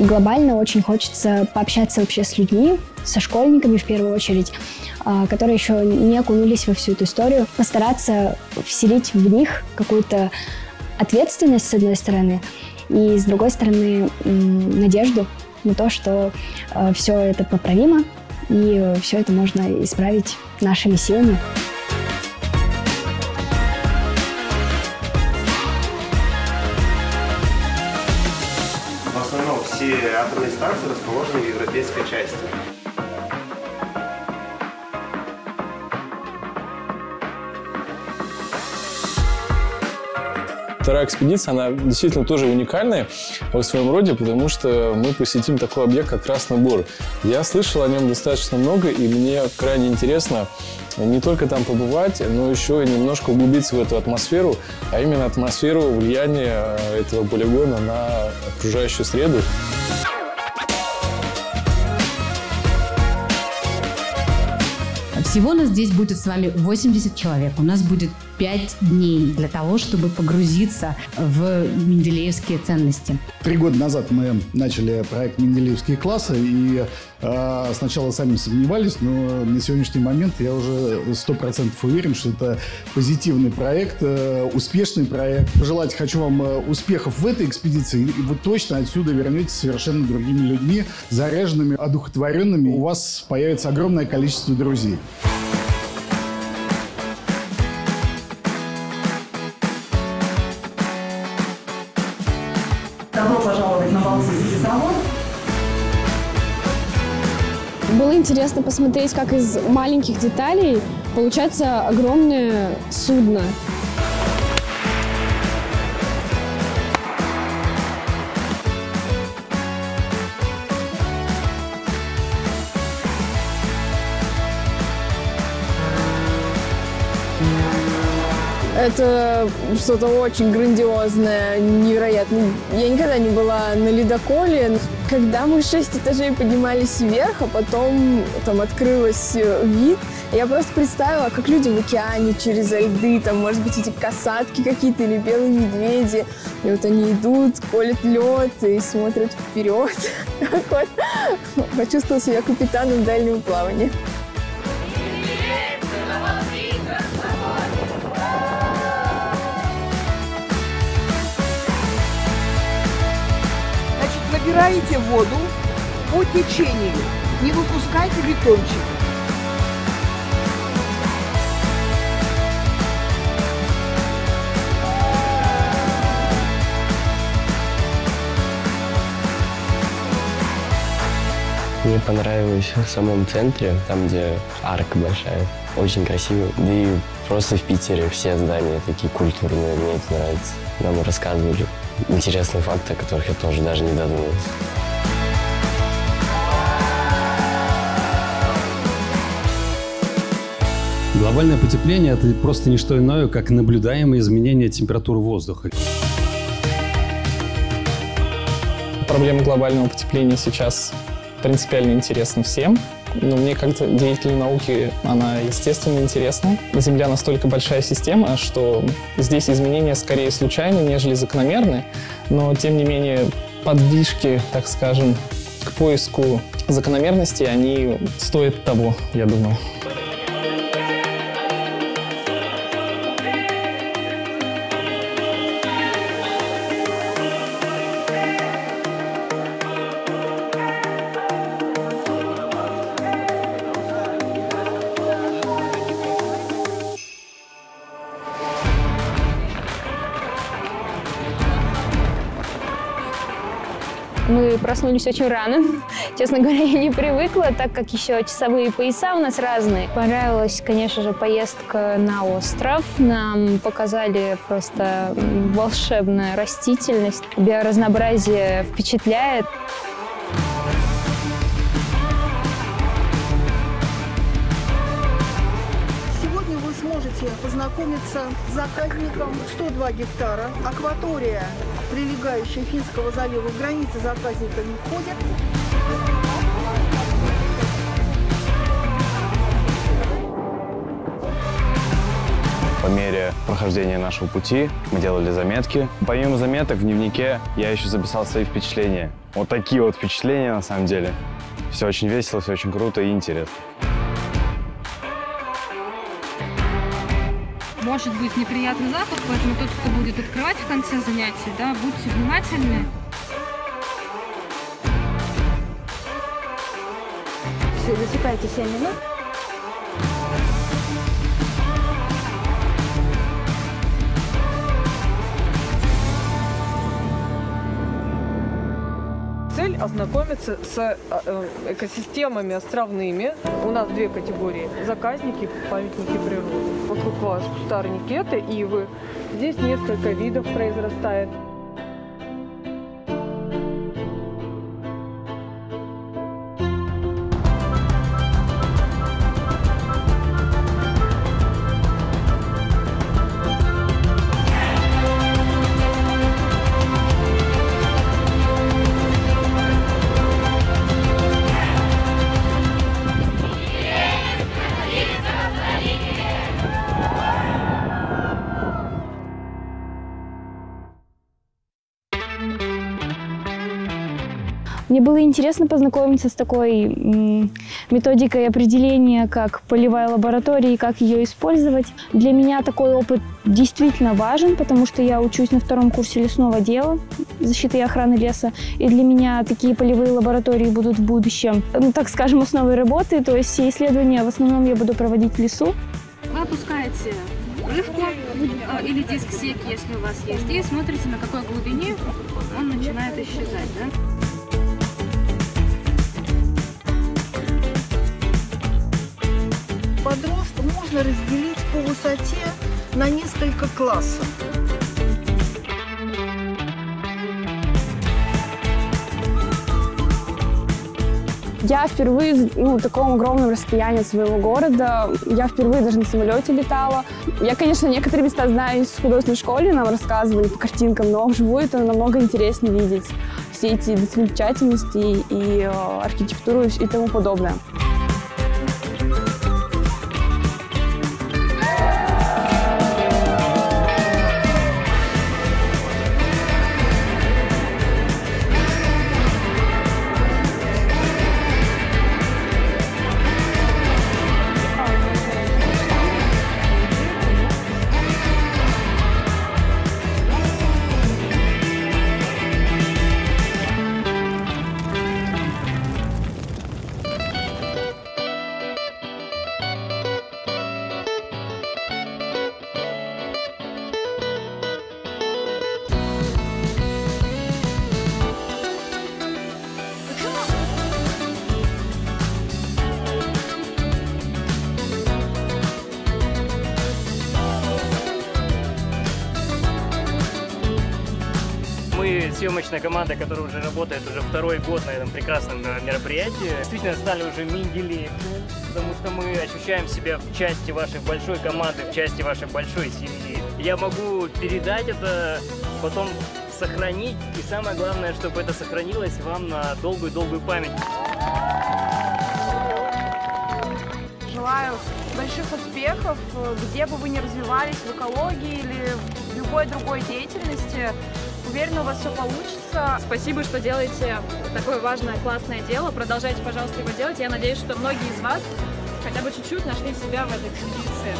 Глобально очень хочется пообщаться вообще с людьми, со школьниками в первую очередь, которые еще не окунулись во всю эту историю. Постараться вселить в них какую-то ответственность, с одной стороны, и с другой стороны надежду на то, что все это поправимо, и все это можно исправить нашими силами. В основном все атомные станции расположены в европейской части. Вторая экспедиция, она действительно тоже уникальная в своем роде, потому что мы посетим такой объект, как Красный Бор. Я слышал о нем достаточно много, и мне крайне интересно не только там побывать, но еще и немножко углубиться в эту атмосферу, а именно атмосферу влияния этого полигона на окружающую среду. Всего у нас здесь будет с вами 80 человек. У нас будет 5 дней для того, чтобы погрузиться в менделеевские ценности. 3 года назад мы начали проект «Менделеевские классы», и сначала сами сомневались, но на сегодняшний момент я уже 100% уверен, что это позитивный проект, успешный проект. Пожелать хочу вам успехов в этой экспедиции, и вы точно отсюда вернетесь совершенно другими людьми, заряженными, одухотворенными. У вас появится огромное количество друзей. Добро пожаловать на Балтийский завод. Было интересно посмотреть, как из маленьких деталей получается огромное судно. Это что-то очень грандиозное, невероятное. Я никогда не была на ледоколе. Когда мы 6 этажей поднимались вверх, а потом там открылся вид, я просто представила, как люди в океане через льды, там, может быть, эти касатки какие-то или белые медведи. И вот они идут, колят лед и смотрят вперед. Почувствовала себя капитаном дальнего плавания. Набираете воду по течению, не выпускайте бетончик. Мне понравилось в самом центре, там, где арка большая. Очень красиво. Да и просто в Питере все здания такие культурные, мне это нравится. Нам рассказывали интересные факты, о которых я тоже даже не додумался. Глобальное потепление – это просто не что иное, как наблюдаемые изменения температуры воздуха. Проблема глобального потепления сейчас принципиально интересна всем. Но мне как-то деятелю науки она, естественно, интересна. Земля настолько большая система, что здесь изменения скорее случайны, нежели закономерны. Но, тем не менее, подвижки, так скажем, к поиску закономерности, они стоят того, я думаю. Мы проснулись очень рано. Честно говоря, я не привыкла, так как еще часовые пояса у нас разные. Понравилась, конечно же, поездка на остров. Нам показали просто волшебную растительность. Биоразнообразие впечатляет. Сегодня вы сможете познакомиться с заказником 102 гектара. Акватория, прилегающая Финского залива, в границы заказника не входит. По мере прохождения нашего пути мы делали заметки. Помимо заметок в дневнике я еще записал свои впечатления. Вот такие вот впечатления на самом деле. Все очень весело, все очень круто и интересно. Может быть неприятный запах, поэтому тот, кто будет открывать в конце занятий, да, будьте внимательны. Все, засекайте 7 минут. Цель ознакомиться с экосистемами островными. У нас две категории. Заказники, памятники природы. Вокруг вас кустарники, это ивы. Здесь несколько видов произрастает. Мне было интересно познакомиться с такой методикой определения, как полевая лаборатория и как ее использовать. Для меня такой опыт действительно важен, потому что я учусь на 2-м курсе лесного дела, защиты и охраны леса. И для меня такие полевые лаборатории будут в будущем, ну, так скажем, основой работы. То есть все исследования в основном я буду проводить в лесу. Вы опускаете рыбку или диск сек, если у вас есть, и смотрите, на какой глубине он начинает исчезать. Да? Подрост можно разделить по высоте на несколько классов. Я впервые в таком огромном расстоянии от своего города. Я впервые даже на самолете летала. Я, конечно, некоторые места знаю из художественной школы, нам рассказывали по картинкам, но вживую это намного интереснее видеть все эти достопримечательности и архитектуру и тому подобное. Мы съемочная команда, которая уже работает уже 2-й год на этом прекрасном мероприятии. Действительно стали уже менделеевцами, потому что мы ощущаем себя в части вашей большой команды, в части вашей большой семьи. Я могу передать это, потом сохранить, и самое главное, чтобы это сохранилось вам на долгую-долгую память. Желаю больших успехов, где бы вы ни развивались, в экологии или в любой другой деятельности. Уверена, у вас все получится. Спасибо, что делаете такое важное, классное дело. Продолжайте, пожалуйста, его делать. Я надеюсь, что многие из вас хотя бы чуть-чуть нашли себя в этой экспедиции.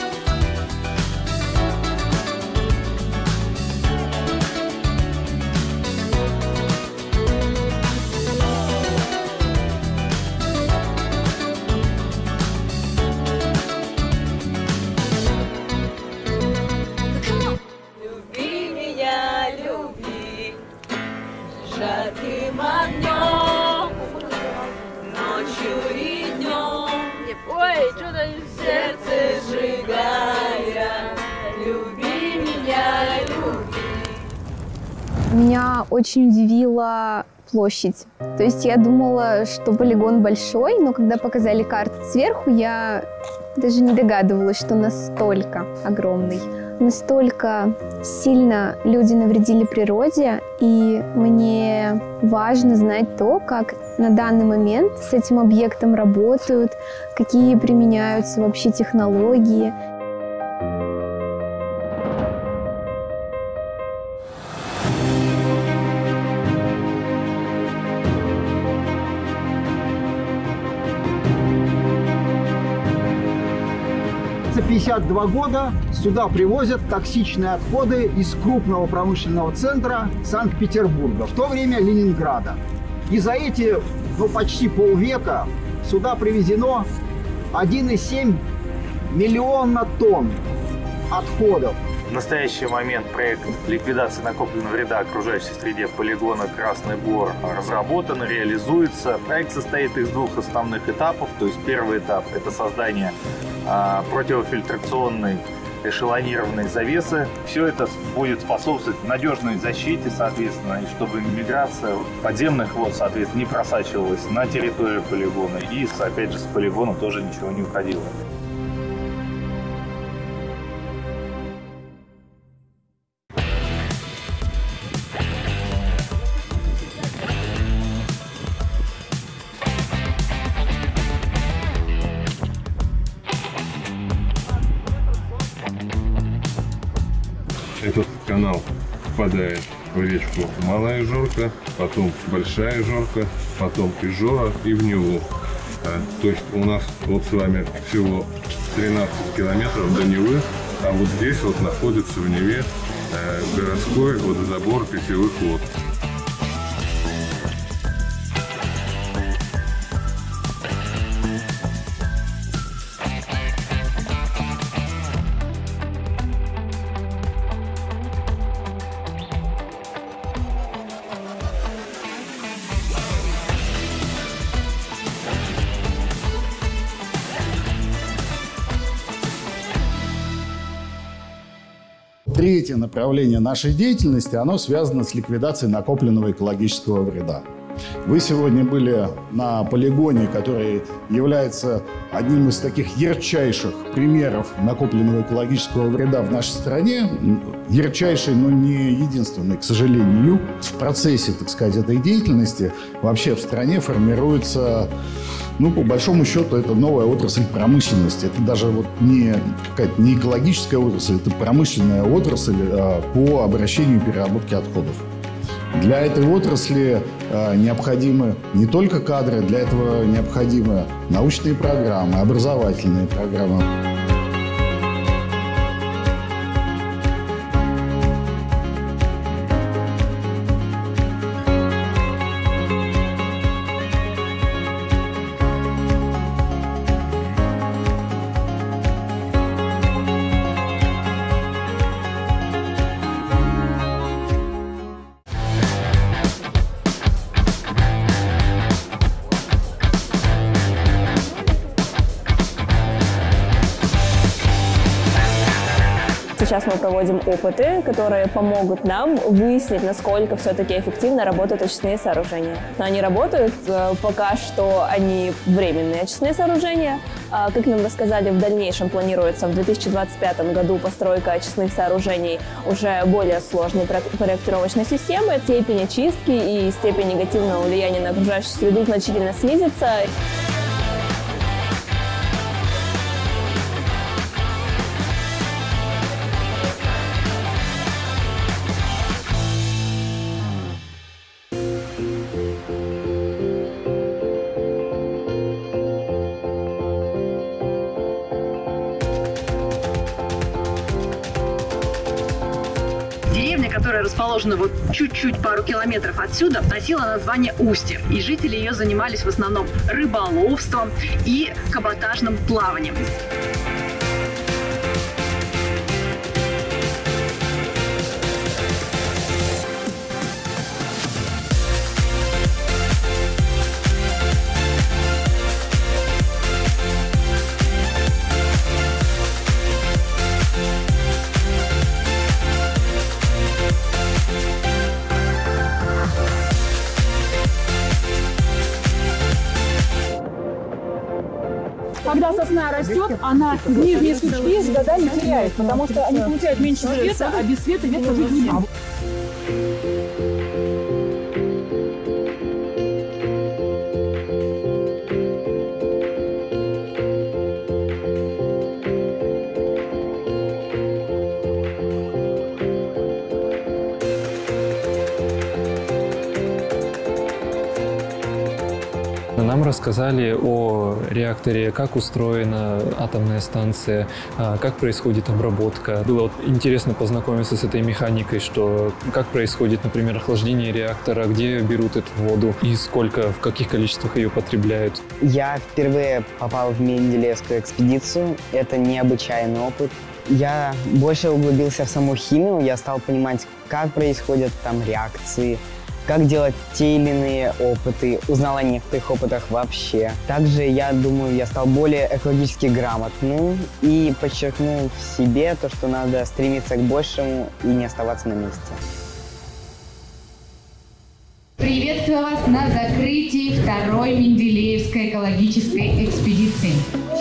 Жарким огнем, ночью и днем. Ой, что-то в сердце сжигая. Люби меня, люби. Меня очень удивила площадь. То есть я думала, что полигон большой, но когда показали карту сверху, я даже не догадывалась, что настолько огромный. Настолько сильно люди навредили природе, и мне важно знать то, как на данный момент с этим объектом работают, какие применяются вообще технологии. 52 года сюда привозят токсичные отходы из крупного промышленного центра Санкт-Петербурга, в то время Ленинграда. И за эти почти полвека сюда привезено 1,7 миллиона тонн отходов. В настоящий момент проект ликвидации накопленного вреда окружающей среде полигона «Красный Бор» разработан, реализуется. Проект состоит из двух основных этапов. То есть первый этап – это создание противофильтрационной эшелонированной завесы. Все это будет способствовать надежной защите, соответственно, и чтобы миграция подземных вод, соответственно, не просачивалась на территорию полигона. И, опять же, с полигона тоже ничего не уходило. Этот канал впадает в речку Малая Жорка, потом Большая Жорка, потом Ижора и в Неву. То есть у нас вот с вами всего 13 километров до Невы, а вот здесь вот находится в Неве городской водозабор питьевых вод. Третье направление нашей деятельности, оно связано с ликвидацией накопленного экологического вреда. Вы сегодня были на полигоне, который является одним из таких ярчайших примеров накопленного экологического вреда в нашей стране. Ярчайший, но не единственный, к сожалению. В процессе, так сказать, этой деятельности вообще в стране формируется, по большому счету, это новая отрасль промышленности. Это даже вот не какая-то не экологическая отрасль, это промышленная отрасль по обращению и переработке отходов. Для этой отрасли необходимы не только кадры, для этого необходимы научные программы, образовательные программы. Сейчас мы проводим опыты, которые помогут нам выяснить, насколько все-таки эффективно работают очистные сооружения. Но они работают, пока что они временные очистные сооружения. Как нам рассказали, в дальнейшем планируется в 2025 году постройка очистных сооружений уже более сложной проектировочной системы. Степень очистки и степень негативного влияния на окружающую среду значительно снизится. Деревня, которая расположена вот чуть-чуть пару километров отсюда, носила название Устье. И жители ее занимались в основном рыболовством и каботажным плаванием. Когда сосна растет, она нижние сучки с годами теряет, потому что они получают меньше света, а без света ветка жить не будет. Нам рассказали о реакторе, как устроена атомная станция, как происходит обработка. Было интересно познакомиться с этой механикой, что как происходит, например, охлаждение реактора, где берут эту воду и сколько, в каких количествах ее потребляют. Я впервые попал в Менделеевскую экспедицию. Это необычайный опыт. Я больше углубился в саму химию, я стал понимать, как происходят там реакции, как делать те или иные опыты, узнал о некоторых опытах вообще. Также, я думаю, я стал более экологически грамотным и подчеркнул в себе то, что надо стремиться к большему и не оставаться на месте. Приветствую вас на закрытии второй Менделеевской экологической экспедиции.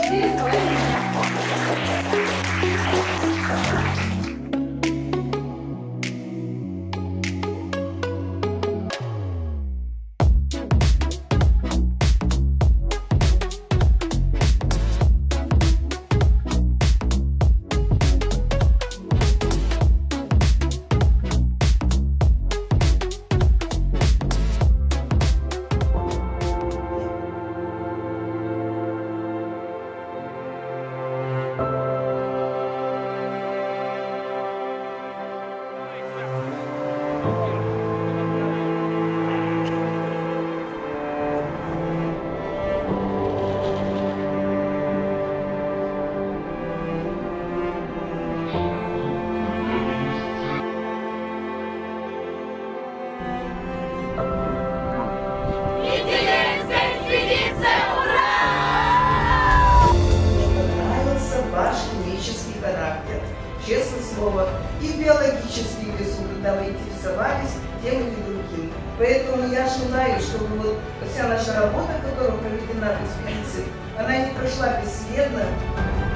Честное слово, и биологические ресурсы там интересовались тем или другим. Поэтому я желаю, чтобы вот вся наша работа, которая проведена в экспедиции, она не прошла бесследно.